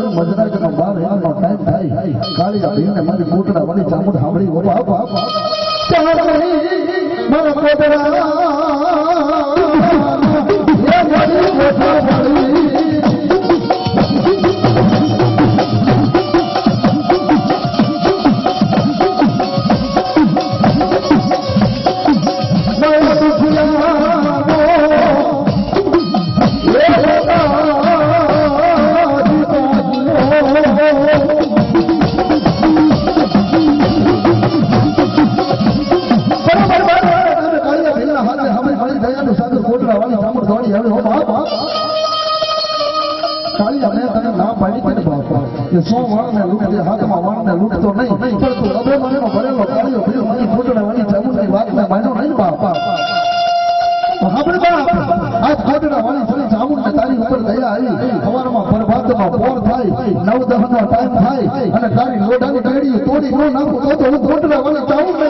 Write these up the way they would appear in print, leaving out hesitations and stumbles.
મજરા કે બાર એનો ટાઈમ થાય કાળી ભીને મારી કોટડા વાળી ચામુંડ સાંભળી ઓ બાપ મારા કોટડા એ મારી કોટડા વાળી સો વાળને લૂંટે હાથમાં વાળને લૂંટતો નહીં પણ તું અભિમાનનો ભરેલો કાળિયો ભીલો મારી ફોટોને વાળી ચામુંડની વાતને માન્યો નહીં બાપ આપણે બાપ આ ફોટોના વાળી ફરી ચામુંડને તારી ઉપર દયા આવી સવારમાં પ્રભાતમાં પોર થાય 9-10 નો ટાઈમ થાય અને તારી લોડાની ટેડી તોડી ન નાખું તો હું ફોટોના વાળી ચામુંડને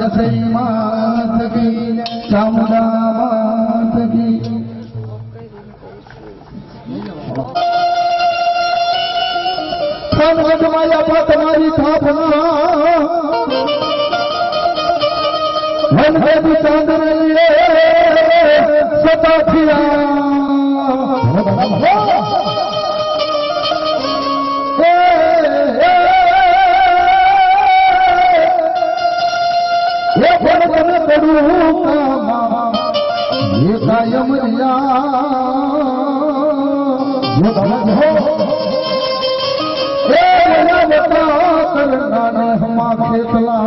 दसई मात की चामुंडा मात की माया तुम्हारी स्थापना भी चांद रही सता थिया ये कायम रिया करना हमा खेतला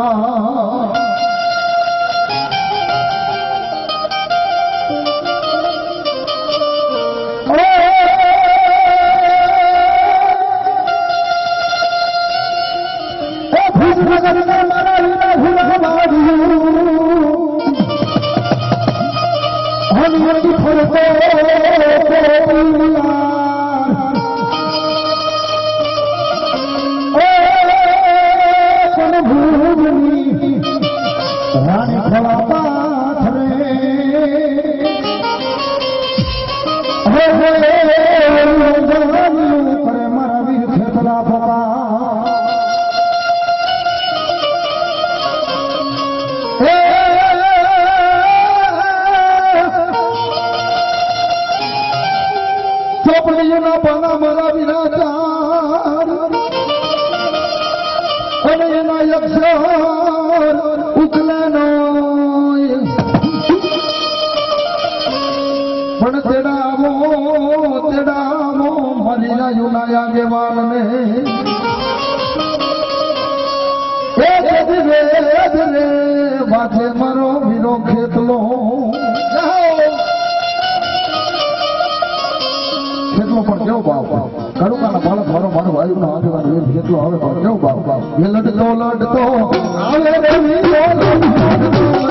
मरो वीरो खेतलो खेतलो पर क्यों बाप कड़ू का बालक मारो मारो वायु ना आगे वाले वीर खेतलो आवे पर क्यों बाप ये लड़तो आवे रे वीरो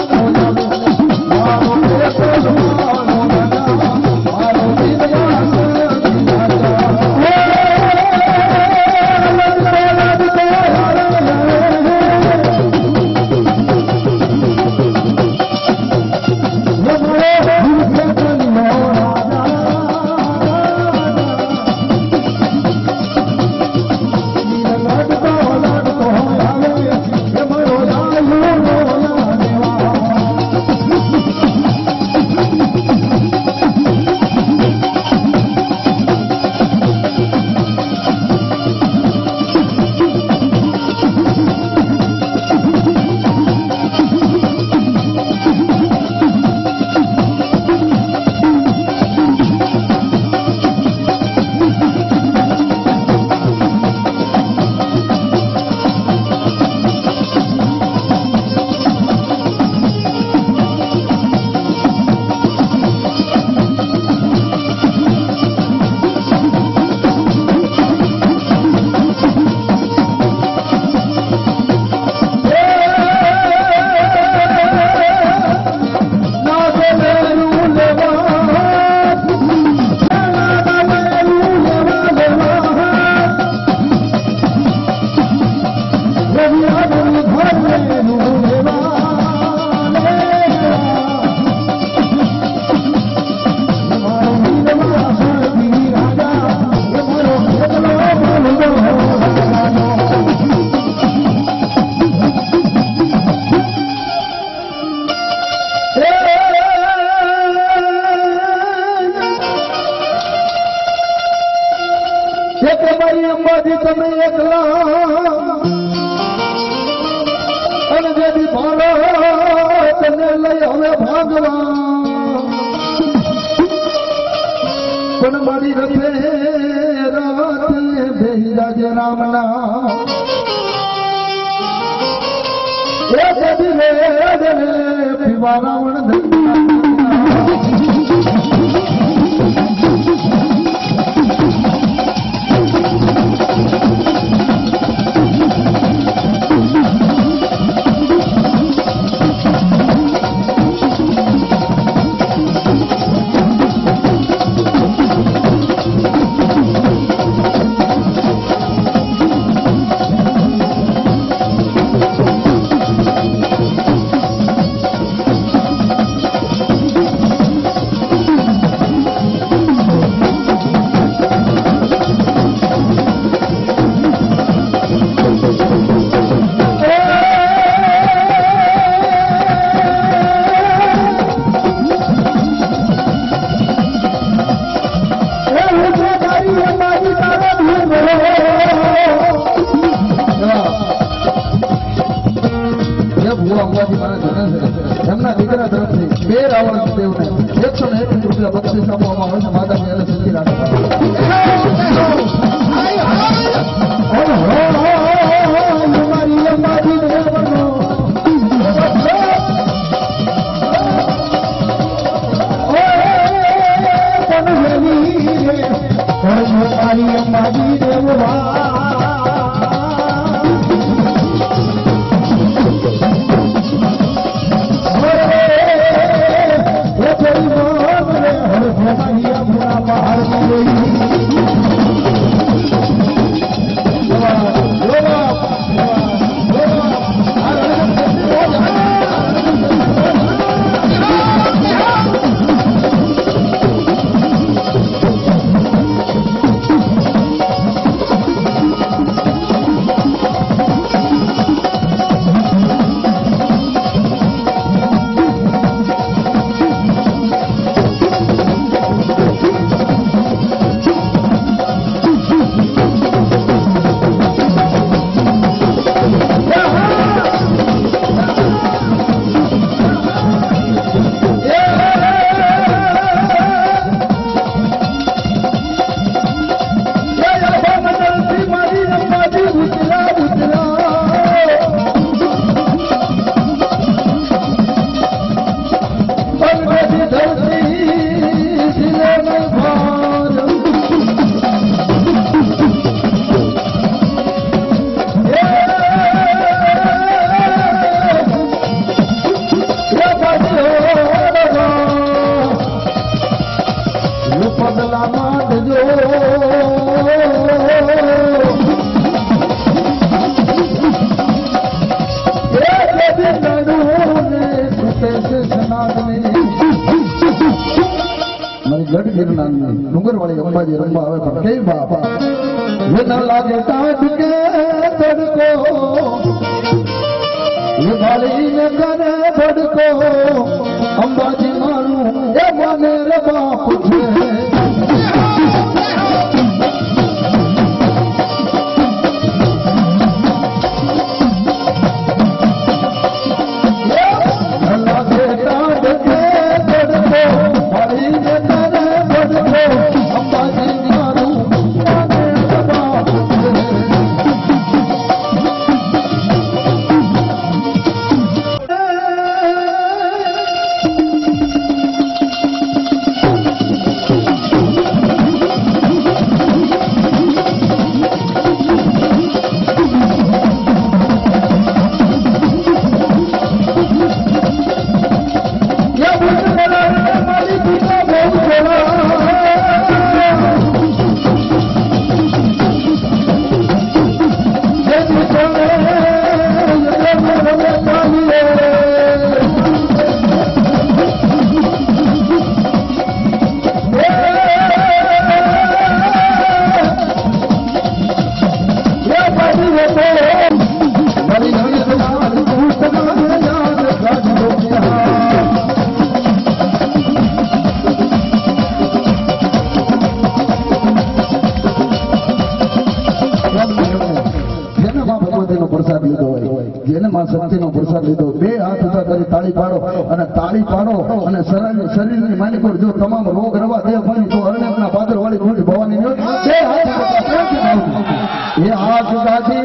मारी रखे रात भेजा जे रामना पिवा रावण જેવા અંબાજી મારા જને છે એમના દીકરા તરફથી 2 રાવણ દેવને 101 રૂપિયા બક્ષિસ આપવામાં આવે છે. માતાજી એને સુખી રાખે. ડુંગરવાળી અંબાજી રમવા આવે પણ કે બાપા એ ન લાગે તાજ કે તડકો એ ભાળીને કરે ભડકો અંબાજી મારું એ મને રે બાપ છે. શક્તિનો પ્રસાદ લીધો 2 હાથ ઊંચા કરી તાળી પાડો અને શરીરની માલિકો જો તમામ રોગ રવા દેહ ભણી તો અરણ્યના પાદર વાળી ગુડી ભવાની નો 2 હાથ એ હાથ ગાજી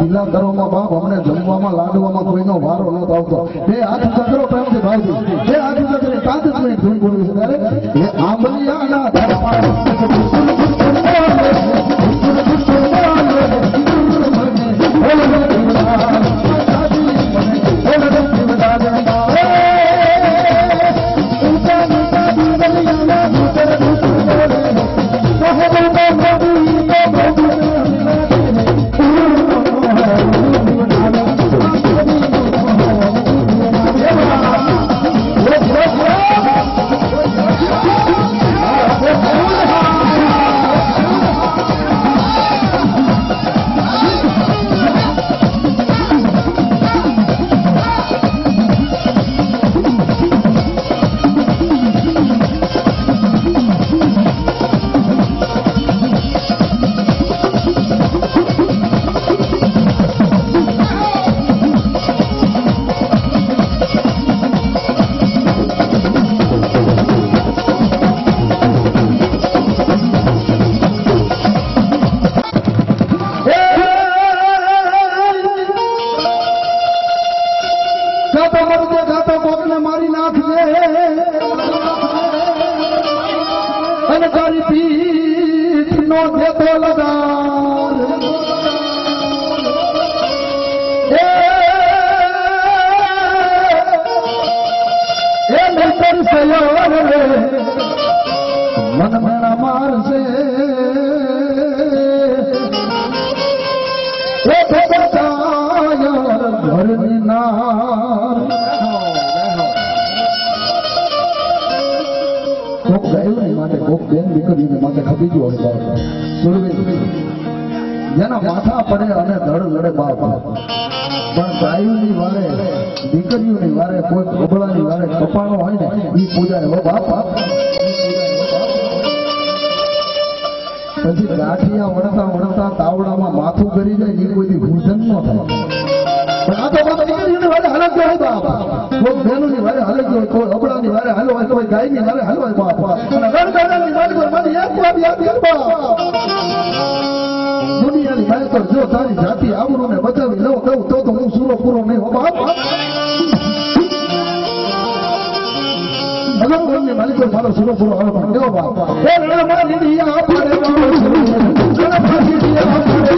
લીલા ઘરોમાં બાપ અમને જમવામાં લાડવામાં કોઈનો વારો નતો આવતો એ હાથ ચક્રો પ્રેમથી ભાવતી એ હાથ ચક્રે 5 મિનિટ ધૂન બોલવી છે ત્યારે એ આંબલિયાના ધરમાં मन मेरा मार से घर કોક ગયું નહીં માટે કોક બેન દીકરીને માટે ખપી ગયો જેના માથા પડે અને ધડ લડે બાપ પણ ગાયુની વારે દીકરીઓની વારે કોઈ કબળાની વારે કપાણો હોય ને એ પૂજાય હો બાપ પછી ગાંઠિયા વળતા તાવડામાં માથું કરી જાય એ કોઈ ભૂષણ ન થાય પણ આ તો બાપ દીકરીઓની વારે હાલત હોય બાપ કોઈ બહેનોની વારે હાલત હોય કોઈ અબળાની વારે હાલો હોય કોઈ ગાયની વારે હાલો હોય બાપ અને રણગાડાની વારે મને એક બાપ યાદ બાપ દુનિયાની માય તો જો તારી જાતિ આવરું ને બચાવી લઉં કહું તો હું સુરો પૂરો નહીં હો બાપ ભગવાનની માલિકો મારો સુરો પૂરો આવે પણ કેવો બાપ એ રણમાની દિયા પડે રણમાની દિયા પડે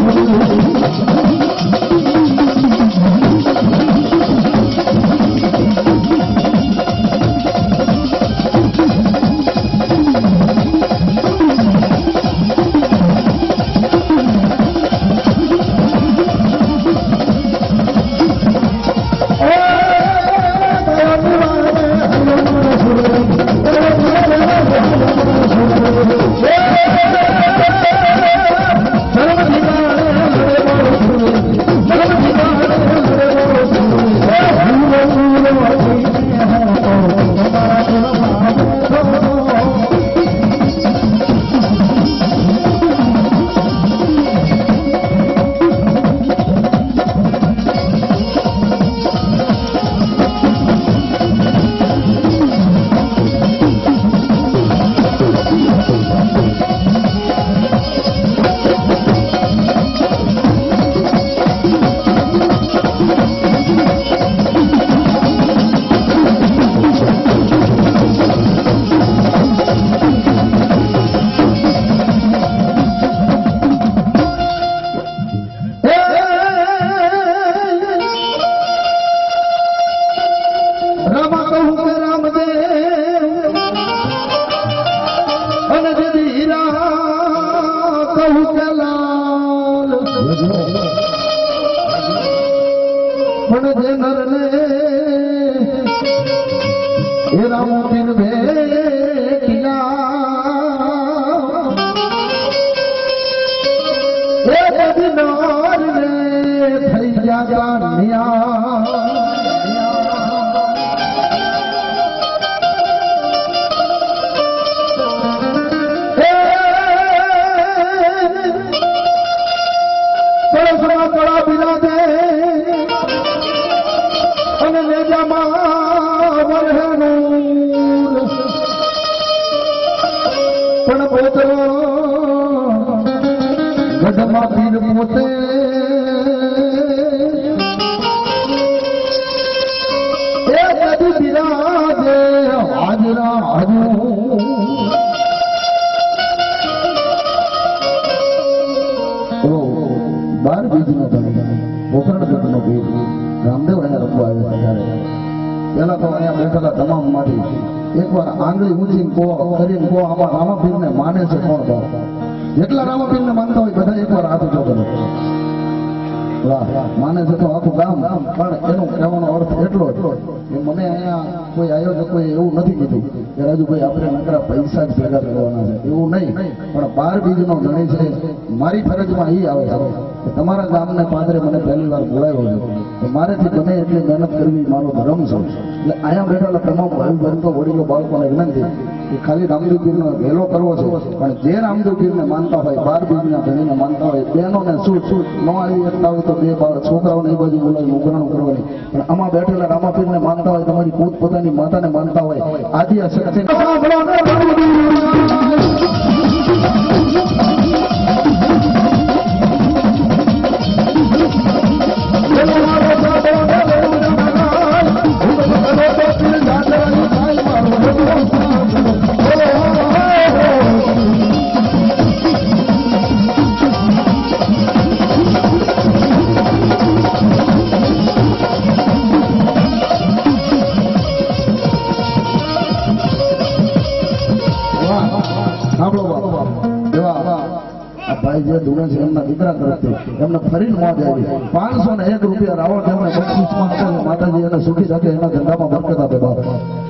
પણ જે નરને એ રામોતીન ભેટિયા એ બધી નારને થઈ ગયા જાણ્યા કળા બિરાજે અને નેજામાં વરહેનું પણ પોતરો ગઢમાં પીર પોતે 12 બીજનો ધણી પોખરણગઢનો બીજ રામદેવ અહીંયા રમવા આવ્યા ત્યારે પેલા તો અહીંયા બેઠેલા તમામ માંથી એકવાર આંગળી ઊંચી કરીને કહો આમાં રામાપીરને માને છે કોણ ભાવ જેટલા રામાપીરને માનતા હોય બધા એકવાર હાથ ઊંચો કરો વાહ માને છે તો આખું ગામ પણ એનો કહેવાનો અર્થ એટલો કે મને અહીંયા કોઈ આયોજકોએ એવું નથી કીધું કે રાજુભાઈ આપણે નકરા પૈસા જ ભેગા કરવાના છે એવું નહીં પણ 12 બીજનો ધણી છે મારી ફરજમાં એ આવે છે કે તમારા ગામને પાદરે મને પહેલી વાર બોલાવ્યો છે મારેથી બને એટલી મહેનત કરવી મારો ધર્મ છે એટલે અહીંયા બેઠેલા તમામ ભાઈ બહેનો વડીલો બાળકોને વિનંતી કે ખાલી રામદેવ પીરનો વહેલો કરવો છે પણ જે રામદેવ પીરને માનતા હોય 12 બીજના ધણીને માનતા હોય બહેનોને શું ન આવી શકતા હોય તો બે છોકરાઓને એ બાજુ બોલાવી ઉઘરાણું કરવાની પણ આમાં બેઠેલા રામાપીરને માનતા હોય તમારી પોતપોતાની માતાને માનતા હોય આદિ આ શક્તિ ભાઈ જે ધૂણે છે એમના દીકરા તરફથી એમને ફરીને મોજ આવી 501 રૂપિયા રાવણ એમને બક્ષિસમાં આપે માતાજી એને સુખી રાખે એના ધંધામાં બરકત આપે બાપ